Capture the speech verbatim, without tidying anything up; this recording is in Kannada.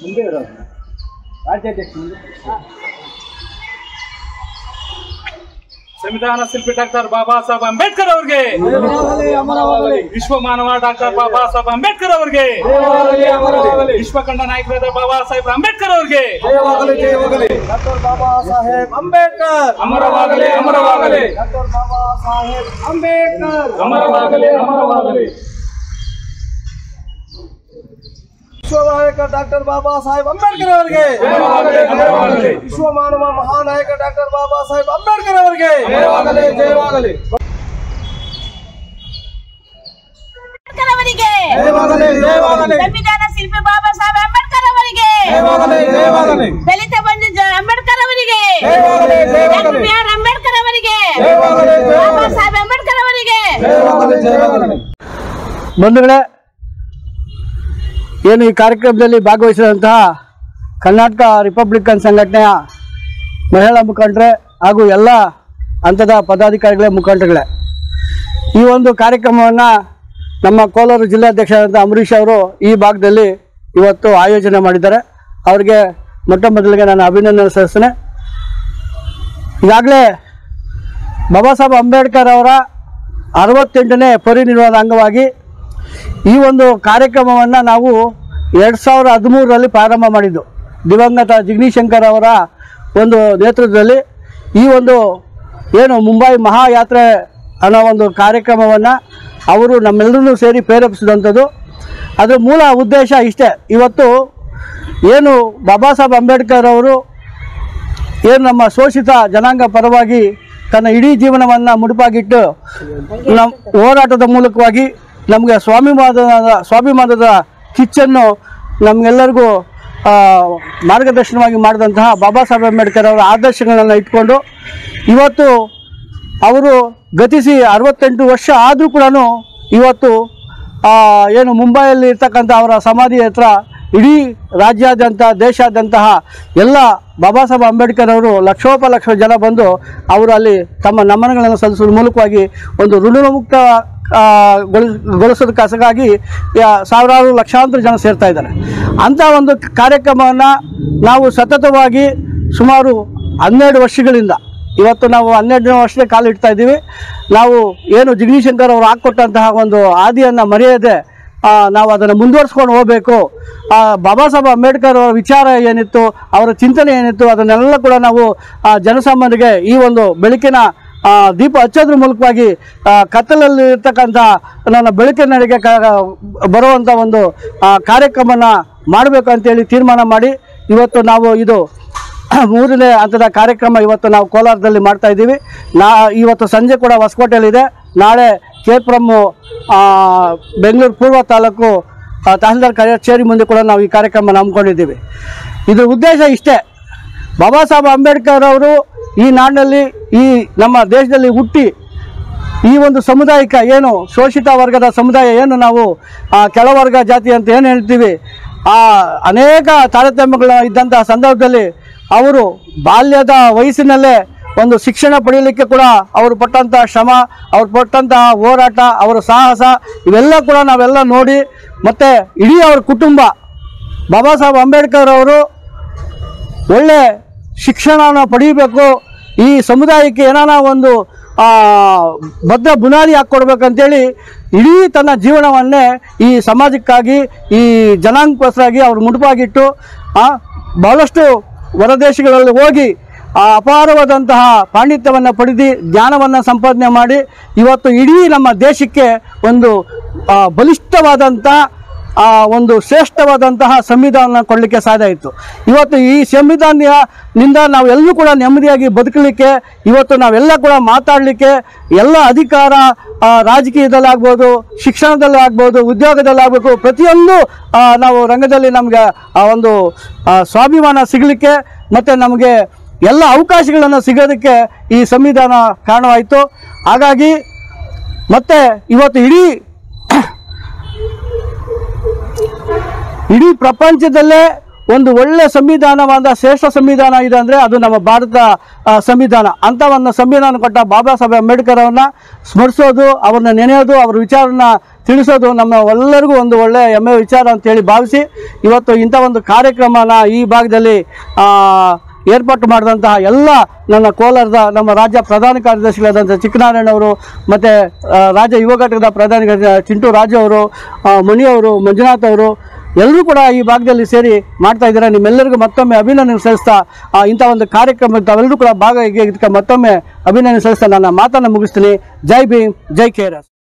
ಸಂವಿಧಾನ ಶಿಲ್ಪಿ ಡಾಕ್ಟರ್ ಬಾಬಾ ಸಾಹೇಬ್ ಅಂಬೇಡ್ಕರ್ ಅವರಿಗೆ, ವಿಶ್ವ ಮಾನವ ಡಾಕ್ಟರ್ ಬಾಬಾ ಸಾಹೇಬ್ ಅಂಬೇಡ್ಕರ್ ಅವರಿಗೆ, ವಿಶ್ವ ಕಂಡ ನಾಯಕರಾದ ಬಾಬಾ ಸಾಹೇಬ್ ಅಂಬೇಡ್ಕರ್ ಅವರಿಗೆ ಡಾಕ್ಟರ್ ಬಾಬಾ ಸಾಹೇಬ್ ಅಂಬೇಡ್ಕರ್ ಅಮರವಾಗಲಿ, ಅಮರವಾಗಲಿ ಡಾಕ್ಟರ್ ಬಾಬಾ ಸಾಹೇಬ್ ಅಂಬೇಡ್ಕರ್ ಅಮರವಾಗಲಿ, ಅಮರವಾಗಲಿ. ವಿಶ್ವನಾಯಕ ಡಾಕ್ಟರ್ ಬಾಬಾ ಸಾಹೇಬ್ ಅಂಬೇಡ್ಕರ್ ಅವರಿಗೆ, ವಿಶ್ವ ಮಾನವ ಮಹಾನಾಯಕ ಡಾಕ್ಟರ್ ಬಾಬಾ ಸಾಹೇಬ್ ಅಂಬೇಡ್ಕರ್ ಅವರಿಗೆ ಜಯವಾಗಲಿ. ಸಂವಿಧಾನ ಶಿಲ್ಪಿ ಬಾಬಾ ಸಾಹೇಬ್ ಅಂಬೇಡ್ಕರ್ ಅವರಿಗೆ, ದಲಿತ ಬಂಧು ಅಂಬೇಡ್ಕರ್ ಅವರಿಗೆ, ಬಿ ಆರ್ ಅಂಬೇಡ್ಕರ್ ಅವರಿಗೆ, ಬಾಬಾ ಸಾಹೇಬ್ ಅಂಬೇಡ್ಕರ್ ಅವರಿಗೆ. ಬಂಧುಗಳೇ, ಏನು ಈ ಕಾರ್ಯಕ್ರಮದಲ್ಲಿ ಭಾಗವಹಿಸಿದಂತಹ ಕರ್ನಾಟಕ ರಿಪಬ್ಲಿಕನ್ ಸಂಘಟನೆಯ ಮಹಿಳಾ ಮುಖಂಡರೇ ಹಾಗೂ ಎಲ್ಲ ಹಂತದ ಪದಾಧಿಕಾರಿಗಳೇ, ಮುಖಂಡರುಗಳೇ, ಈ ಒಂದು ಕಾರ್ಯಕ್ರಮವನ್ನು ನಮ್ಮ ಕೋಲಾರ ಜಿಲ್ಲಾಧ್ಯಕ್ಷರಾದಂಥ ಅಂಬರೀಷ್ ಅವರು ಈ ಭಾಗದಲ್ಲಿ ಇವತ್ತು ಆಯೋಜನೆ ಮಾಡಿದ್ದಾರೆ. ಅವರಿಗೆ ಮೊಟ್ಟ ಮೊದಲಿಗೆ ನಾನು ಅಭಿನಂದನೆ ಸಲ್ಲಿಸ್ತೇನೆ. ಈಗಾಗಲೇ ಬಾಬಾ ಸಾಹೇಬ್ ಅಂಬೇಡ್ಕರ್ ಅವರ ಅರವತ್ತೆಂಟನೇ ಪರಿನಿರ್ವಾಣದ ಅಂಗವಾಗಿ ಈ ಒಂದು ಕಾರ್ಯಕ್ರಮವನ್ನು ನಾವು ಎರಡು ಸಾವಿರ ಹದಿಮೂರರಲ್ಲಿ ಪ್ರಾರಂಭ ಮಾಡಿದ್ದು. ದಿವಂಗತ ಜಗದೀಶ್ ಶಂಕರ್ ಅವರ ಒಂದು ನೇತೃತ್ವದಲ್ಲಿ ಈ ಒಂದು ಏನು ಮುಂಬೈ ಮಹಾಯಾತ್ರೆ ಅನ್ನೋ ಒಂದು ಕಾರ್ಯಕ್ರಮವನ್ನು ಅವರು ನಮ್ಮೆಲ್ಲರೂ ಸೇರಿ ಪ್ರೇರೇಪಿಸಿದಂಥದ್ದು. ಅದರ ಮೂಲ ಉದ್ದೇಶ ಇಷ್ಟೇ. ಇವತ್ತು ಏನು ಬಾಬಾ ಸಾಹೇಬ್ ಅಂಬೇಡ್ಕರ್ ಅವರು ಏನು ನಮ್ಮ ಶೋಷಿತ ಜನಾಂಗ ಪರವಾಗಿ ತನ್ನ ಇಡೀ ಜೀವನವನ್ನು ಮುಡುಪಾಗಿಟ್ಟು ನಮ್ಮ ಹೋರಾಟದ ಮೂಲಕವಾಗಿ ನಮಗೆ ಸ್ವಾಭಿಮಾನದ ಸ್ವಾಭಿಮಾನದ ಕಿಚ್ಚನ್ನು ನಮಗೆಲ್ಲರಿಗೂ ಮಾರ್ಗದರ್ಶನವಾಗಿ ಮಾಡಿದಂತಹ ಬಾಬಾ ಸಾಹೇಬ್ ಅಂಬೇಡ್ಕರ್ ಅವರ ಆದರ್ಶಗಳನ್ನು ಇಟ್ಕೊಂಡು ಇವತ್ತು ಅವರು ಗತಿಸಿ ಅರವತ್ತೆಂಟು ವರ್ಷ ಆದರೂ ಕೂಡ ಇವತ್ತು ಏನು ಮುಂಬೈಯಲ್ಲಿ ಇರ್ತಕ್ಕಂಥ ಅವರ ಸಮಾಧಿ ಹತ್ರ ಇಡೀ ರಾಜ್ಯಾದ್ಯಂತ ದೇಶಾದ್ಯಂತಹ ಎಲ್ಲ ಬಾಬಾ ಸಾಹೇಬ್ ಅಂಬೇಡ್ಕರ್ ಅವರು ಲಕ್ಷೋಪಲಕ್ಷ ಜನ ಬಂದು ಅವರು ಅಲ್ಲಿ ತಮ್ಮ ನಮನಗಳನ್ನು ಸಲ್ಲಿಸುವ ಮೂಲಕವಾಗಿ ಒಂದು ಋಣಮುಕ್ತ ಗೊಳಿಸೋದಕ್ಕಾಗಿ ಸಾವಿರಾರು ಲಕ್ಷಾಂತರ ಜನ ಸೇರ್ತಾ ಇದ್ದಾರೆ. ಅಂಥ ಒಂದು ಕಾರ್ಯಕ್ರಮವನ್ನು ನಾವು ಸತತವಾಗಿ ಸುಮಾರು ಹನ್ನೆರಡು ವರ್ಷಗಳಿಂದ ಇವತ್ತು ನಾವು ಹನ್ನೆರಡನೇ ವರ್ಷದ ಕಾಲಿಡ್ತಾ ಇದ್ದೀವಿ. ನಾವು ಏನು ಜಗದೀಶ್ ಶಂಕರ್ ಅವರು ಹಾಕ್ಕೊಟ್ಟಂತಹ ಒಂದು ಹಾದಿಯನ್ನು ಮರೆಯದೆ ನಾವು ಅದನ್ನು ಮುಂದುವರಿಸ್ಕೊಂಡು ಹೋಗಬೇಕು. ಬಾಬಾ ಸಾಹೇಬ್ ಅಂಬೇಡ್ಕರ್ ಅವರ ವಿಚಾರ ಏನಿತ್ತು, ಅವರ ಚಿಂತನೆ ಏನಿತ್ತು, ಅದನ್ನೆಲ್ಲ ಕೂಡ ನಾವು ಜನಸಾಮಾನ್ಯರಿಗೆ ಈ ಒಂದು ಬೆಳಕಿನ ದೀಪ ಹಚ್ಚೋದ್ರ ಮೂಲಕವಾಗಿ ಕತ್ತಲಲ್ಲಿ ಇರ್ತಕ್ಕಂಥ ನನ್ನ ಬೆಳಕಿನಡೆಗೆ ಕ ಬರುವಂಥ ಒಂದು ಕಾರ್ಯಕ್ರಮನ ಮಾಡಬೇಕು ಅಂತೇಳಿ ತೀರ್ಮಾನ ಮಾಡಿ ಇವತ್ತು ನಾವು ಇದು ಮೂರನೇ ಹಂತದ ಕಾರ್ಯಕ್ರಮ ಇವತ್ತು ನಾವು ಕೋಲಾರದಲ್ಲಿ ಮಾಡ್ತಾ ಇದ್ದೀವಿ. ನಾ ಇವತ್ತು ಸಂಜೆ ಕೂಡ ಹೊಸಕೋಟೆಯಲ್ಲಿದೆ. ನಾಳೆ ಕೇಪ್ರಮ್ಮು ಬೆಂಗಳೂರು ಪೂರ್ವ ತಾಲೂಕು ತಹಸೀಲ್ದಾರ್ ಕಚೇರಿ ಮುಂದೆ ಕೂಡ ನಾವು ಈ ಕಾರ್ಯಕ್ರಮ ನಂಬ್ಕೊಂಡಿದ್ದೀವಿ. ಇದರ ಉದ್ದೇಶ ಇಷ್ಟೇ. ಬಾಬಾ ಸಾಹೇಬ್ ಅಂಬೇಡ್ಕರ್ ಅವರು ಈ ನಾಡಿನಲ್ಲಿ ಈ ನಮ್ಮ ದೇಶದಲ್ಲಿ ಹುಟ್ಟಿ ಈ ಒಂದು ಸಮುದಾಯಕ ಏನು ಶೋಷಿತ ವರ್ಗದ ಸಮುದಾಯ ಏನು ನಾವು ಕೆಳವರ್ಗ ಜಾತಿ ಅಂತ ಏನು ಹೇಳ್ತೀವಿ, ಆ ಅನೇಕ ತಾರತಮ್ಯಗಳ ಇದ್ದಂಥ ಸಂದರ್ಭದಲ್ಲಿ ಅವರು ಬಾಲ್ಯದ ವಯಸ್ಸಿನಲ್ಲೇ ಒಂದು ಶಿಕ್ಷಣ ಪಡೆಯಲಿಕ್ಕೆ ಕೂಡ ಅವರು ಪಟ್ಟಂಥ ಶ್ರಮ, ಅವರು ಪಟ್ಟಂತಹ ಹೋರಾಟ, ಅವರ ಸಾಹಸ ಇವೆಲ್ಲ ಕೂಡ ನಾವೆಲ್ಲ ನೋಡಿ, ಮತ್ತು ಇಡೀ ಅವ್ರ ಕುಟುಂಬ ಬಾಬಾ ಸಾಹೇಬ್ ಅಂಬೇಡ್ಕರ್ ಅವರು ಒಳ್ಳೆ ಶಿಕ್ಷಣವನ್ನು ಪಡೀಬೇಕು, ಈ ಸಮುದಾಯಕ್ಕೆ ಏನಾನ ಒಂದು ಭದ್ರ ಬುನಾದಿ ಹಾಕ್ಕೊಡ್ಬೇಕಂತೇಳಿ ಇಡೀ ತನ್ನ ಜೀವನವನ್ನೇ ಈ ಸಮಾಜಕ್ಕಾಗಿ ಈ ಜನಾಂಗಕ್ಕೋಸ್ಕರಾಗಿ ಅವರು ಮುಡುಪಾಗಿಟ್ಟು ಬಹಳಷ್ಟು ಹೊರದೇಶಗಳಲ್ಲಿ ಹೋಗಿ ಆ ಅಪಾರವಾದಂತಹ ಪಾಂಡಿತ್ಯವನ್ನು ಪಡೆದು ಜ್ಞಾನವನ್ನು ಸಂಪಾದನೆ ಮಾಡಿ ಇವತ್ತು ಇಡೀ ನಮ್ಮ ದೇಶಕ್ಕೆ ಒಂದು ಬಲಿಷ್ಠವಾದಂಥ ಒಂದು ಶ್ರೇಷ್ಠವಾದಂತಹ ಸಂವಿಧಾನ ಕೊಡಲಿಕ್ಕೆ ಸಾಧ್ಯ ಆಯಿತು. ಇವತ್ತು ಈ ಸಂವಿಧಾನದಿಂದ ನಾವೆಲ್ಲರೂ ಕೂಡ ನೆಮ್ಮದಿಯಾಗಿ ಬದುಕಲಿಕ್ಕೆ, ಇವತ್ತು ನಾವೆಲ್ಲ ಕೂಡ ಮಾತಾಡಲಿಕ್ಕೆ ಎಲ್ಲ ಅಧಿಕಾರ ರಾಜಕೀಯದಲ್ಲಾಗ್ಬೋದು, ಶಿಕ್ಷಣದಲ್ಲಿ ಆಗ್ಬೋದು, ಉದ್ಯೋಗದಲ್ಲಿ ಆಗಬೇಕು, ಪ್ರತಿಯೊಂದು ನಾವು ರಂಗದಲ್ಲಿ ನಮಗೆ ಒಂದು ಸ್ವಾಭಿಮಾನ ಸಿಗಲಿಕ್ಕೆ ಮತ್ತು ನಮಗೆ ಎಲ್ಲ ಅವಕಾಶಗಳನ್ನು ಸಿಗೋದಕ್ಕೆ ಈ ಸಂವಿಧಾನ ಕಾರಣವಾಯಿತು. ಹಾಗಾಗಿ ಮತ್ತೆ ಇವತ್ತು ಇಡೀ ಇಡೀ ಪ್ರಪಂಚದಲ್ಲೇ ಒಂದು ಒಳ್ಳೆ ಸಂವಿಧಾನವಾದ ಶ್ರೇಷ್ಠ ಸಂವಿಧಾನ ಇದೆ ಅಂದರೆ ಅದು ನಮ್ಮ ಭಾರತ ಆ, ಸಂವಿಧಾನ. ಅಂಥ ಒಂದು ಸಂವಿಧಾನ ಕೊಟ್ಟ ಬಾಬಾ ಸಾಹೇಬ್ ಅಂಬೇಡ್ಕರ್ ಅವ್ರನ್ನ ಸ್ಮರಿಸೋದು, ಅವ್ರನ್ನ ನೆನೆಯೋದು, ಅವ್ರ ವಿಚಾರನ ತಿಳಿಸೋದು ನಮ್ಮ ಎಲ್ಲರಿಗೂ ಒಂದು ಒಳ್ಳೆಯ ಹೆಮ್ಮೆ ವಿಚಾರ ಅಂತೇಳಿ ಭಾವಿಸಿ ಇವತ್ತು ಇಂಥ ಒಂದು ಕಾರ್ಯಕ್ರಮನ ಈ ಭಾಗದಲ್ಲಿ ಆ, ಏರ್ಪಾಟು ಮಾಡಿದಂತಹ ಎಲ್ಲ ನನ್ನ ಕೋಲಾರದ ನಮ್ಮ ರಾಜ್ಯ ಪ್ರಧಾನ ಕಾರ್ಯದರ್ಶಿಗಳಾದಂಥ ಚಿಕ್ಕನಾರಾಯಣ ಅವರು ಮತ್ತು ರಾಜ್ಯ ಯುವ ಘಟಕದ ಪ್ರಧಾನ ಕಾರ್ಯದರ್ಶಿ ಚಿಂಟು ರಾಜು ಅವರು, ಮಣಿಯವರು, ಮಂಜುನಾಥ್ ಅವರು ಎಲ್ಲರೂ ಕೂಡ ಈ ಭಾಗದಲ್ಲಿ ಸೇರಿ ಮಾಡ್ತಾ ಇದ್ದಾರೆ. ನಿಮ್ಮೆಲ್ಲರಿಗೂ ಮತ್ತೊಮ್ಮೆ ಅಭಿನಂದನೆ ಸಲ್ಲಿಸ್ತಾ ಇಂಥ ಒಂದು ಕಾರ್ಯಕ್ರಮ ತಾವೆಲ್ಲರೂ ಕೂಡ ಭಾಗವಹಿಸಿ ಮತ್ತೊಮ್ಮೆ ಅಭಿನಂದನೆ ಸಲ್ಲಿಸ್ತಾ ನನ್ನ ಮಾತನ್ನು ಮುಗಿಸ್ತೀನಿ. ಜೈ ಭೀಮ್, ಜೈ ಕೆ ಆರ್ ಎಸ್.